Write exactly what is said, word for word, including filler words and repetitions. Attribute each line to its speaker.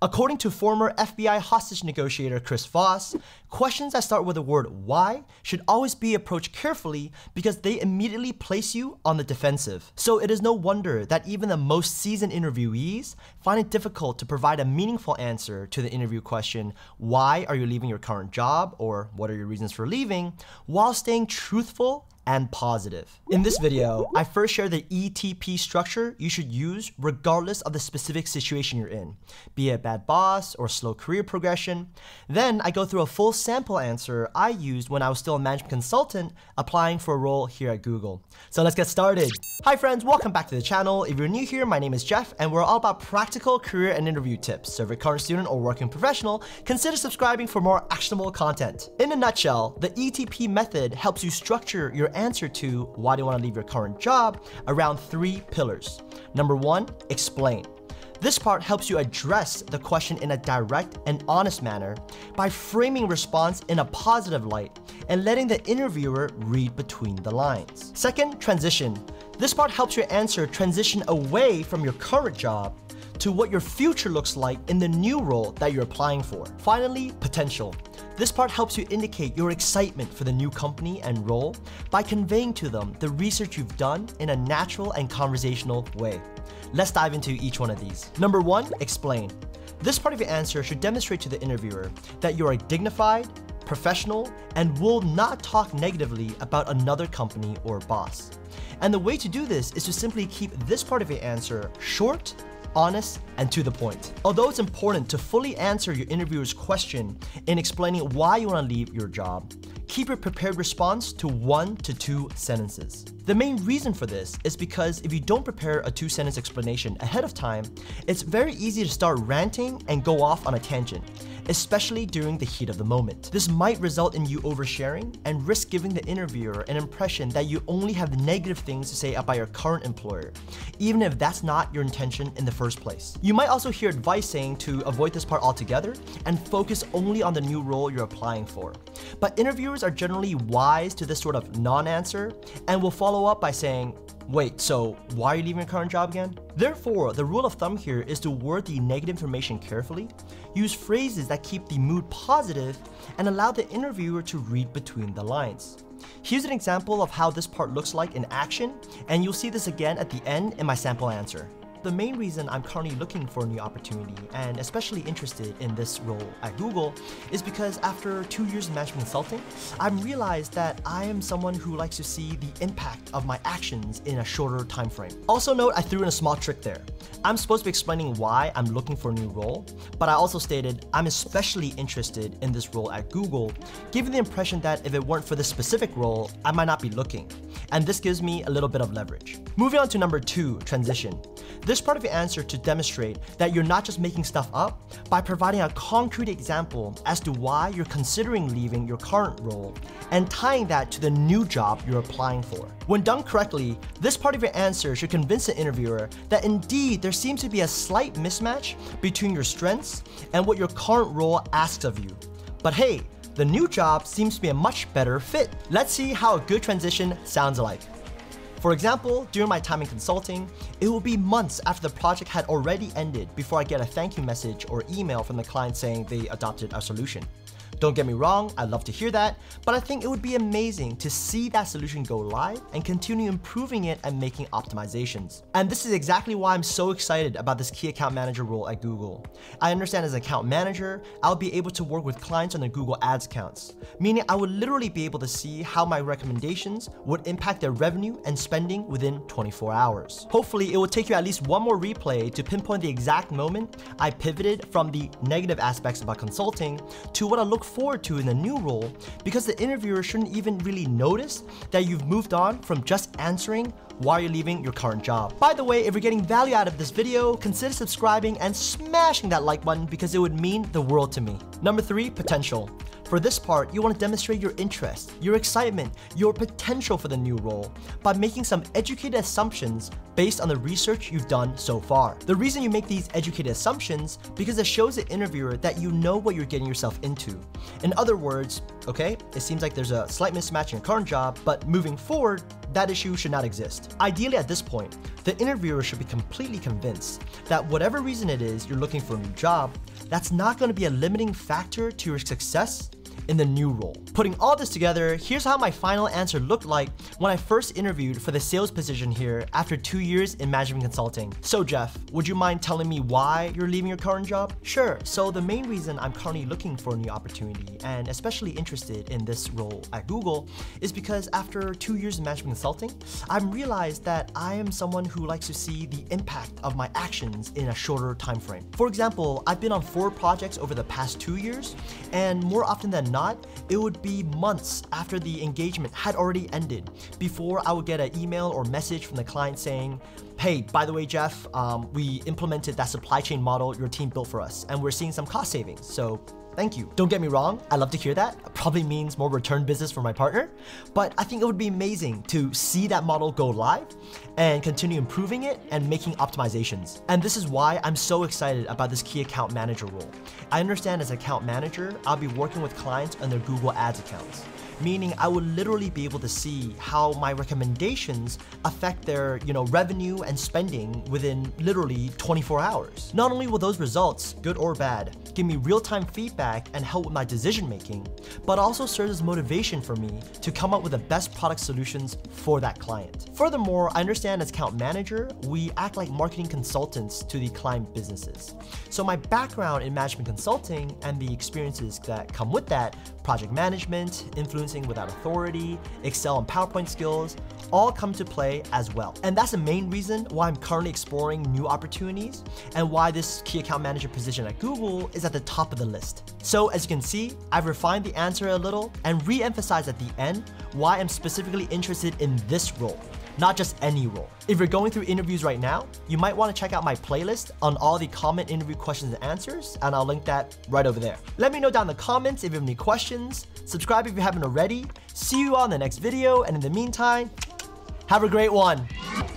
Speaker 1: According to former F B I hostage negotiator Chris Voss, questions that start with the word why should always be approached carefully because they immediately place you on the defensive. So it is no wonder that even the most seasoned interviewees find it difficult to provide a meaningful answer to the interview question, why are you leaving your current job, or what are your reasons for leaving, while staying truthful and positive. In this video, I first share the E T P structure you should use regardless of the specific situation you're in, be it a bad boss or slow career progression. Then I go through a full sample answer I used when I was still a management consultant applying for a role here at Google. So let's get started. Hi friends, welcome back to the channel. If you're new here, my name is Jeff and we're all about practical career and interview tips. So if you're a current student or working professional, consider subscribing for more actionable content. In a nutshell, the E T P method helps you structure your answer to why do you want to leave your current job around three pillars. Number one, explain. This part helps you address the question in a direct and honest manner by framing response in a positive light and letting the interviewer read between the lines. Second, transition. This part helps your answer transition away from your current job to what your future looks like in the new role that you're applying for. Finally, potential. This part helps you indicate your excitement for the new company and role by conveying to them the research you've done in a natural and conversational way. Let's dive into each one of these. Number one, explain. This part of your answer should demonstrate to the interviewer that you are dignified, professional, and will not talk negatively about another company or boss. And the way to do this is to simply keep this part of your answer short, honest, and to the point. Although it's important to fully answer your interviewer's question in explaining why you want to leave your job, keep your prepared response to one to two sentences. The main reason for this is because if you don't prepare a two-sentence explanation ahead of time, it's very easy to start ranting and go off on a tangent, especially during the heat of the moment. This might result in you oversharing and risk giving the interviewer an impression that you only have negative things to say about your current employer, even if that's not your intention in the first place. You might also hear advice saying to avoid this part altogether and focus only on the new role you're applying for. But interviewers are generally wise to this sort of non-answer and will follow up by saying, wait, so why are you leaving your current job again? Therefore, the rule of thumb here is to word the negative information carefully, use phrases that keep the mood positive, and allow the interviewer to read between the lines. Here's an example of how this part looks like in action, and you'll see this again at the end in my sample answer. The main reason I'm currently looking for a new opportunity and especially interested in this role at Google is because after two years in management consulting, I've realized that I am someone who likes to see the impact of my actions in a shorter time frame. Also note, I threw in a small trick there. I'm supposed to be explaining why I'm looking for a new role, but I also stated I'm especially interested in this role at Google, giving the impression that if it weren't for this specific role, I might not be looking. And this gives me a little bit of leverage. Moving on to number two, transition. This part of your answer to demonstrate that you're not just making stuff up by providing a concrete example as to why you're considering leaving your current role and tying that to the new job you're applying for. When done correctly, this part of your answer should convince the interviewer that indeed there seems to be a slight mismatch between your strengths and what your current role asks of you. But hey, the new job seems to be a much better fit. Let's see how a good transition sounds like. For example, during my time in consulting, it will be months after the project had already ended before I get a thank you message or email from the client saying they adopted our solution. Don't get me wrong, I'd love to hear that, but I think it would be amazing to see that solution go live and continue improving it and making optimizations. And this is exactly why I'm so excited about this key account manager role at Google. I understand as an account manager, I'll be able to work with clients on their Google Ads accounts, meaning I would literally be able to see how my recommendations would impact their revenue and spending within twenty-four hours. Hopefully, it will take you at least one more replay to pinpoint the exact moment I pivoted from the negative aspects about consulting to what I look forward to in the new role, because the interviewer shouldn't even really notice that you've moved on from just answering why you're leaving your current job. By the way, if you're getting value out of this video, consider subscribing and smashing that like button because it would mean the world to me. Number three, potential. For this part, you want to demonstrate your interest, your excitement, your potential for the new role by making some educated assumptions based on the research you've done so far. The reason you make these educated assumptions because it shows the interviewer that you know what you're getting yourself into. In other words, okay, it seems like there's a slight mismatch in your current job, but moving forward, that issue should not exist. Ideally at this point, the interviewer should be completely convinced that whatever reason it is you're looking for a new job, that's not going to be a limiting factor to your success in the new role. Putting all this together, here's how my final answer looked like when I first interviewed for the sales position here after two years in management consulting. So Jeff, would you mind telling me why you're leaving your current job? Sure. So the main reason I'm currently looking for a new opportunity and especially interested in this role at Google is because after two years in management consulting, I've realized that I am someone who likes to see the impact of my actions in a shorter time frame. For example, I've been on four projects over the past two years, and more often than not, it would be months after the engagement had already ended before I would get an email or message from the client saying, hey, by the way, Jeff, um, we implemented that supply chain model your team built for us, and we're seeing some cost savings, so thank you. Don't get me wrong, I love to hear that. It probably means more return business for my partner, but I think it would be amazing to see that model go live and continue improving it and making optimizations. And this is why I'm so excited about this key account manager role. I understand as account manager, I'll be working with clients on their Google Ads accounts, meaning I would literally be able to see how my recommendations affect their, you know, revenue and spending within literally twenty-four hours. Not only will those results, good or bad, give me real-time feedback and help with my decision making, but also serves as motivation for me to come up with the best product solutions for that client. Furthermore, I understand as account manager, we act like marketing consultants to the client businesses. So my background in management consulting and the experiences that come with that, project management, influencing without authority, Excel and PowerPoint skills, all come to play as well. And that's the main reason why I'm currently exploring new opportunities and why this key account manager position at Google is at the top of the list. So as you can see, I've refined the answer a little and re-emphasized at the end why I'm specifically interested in this role, not just any role. If you're going through interviews right now, you might want to check out my playlist on all the common interview questions and answers, and I'll link that right over there. Let me know down in the comments if you have any questions, subscribe if you haven't already, see you on the next video, and in the meantime, have a great one.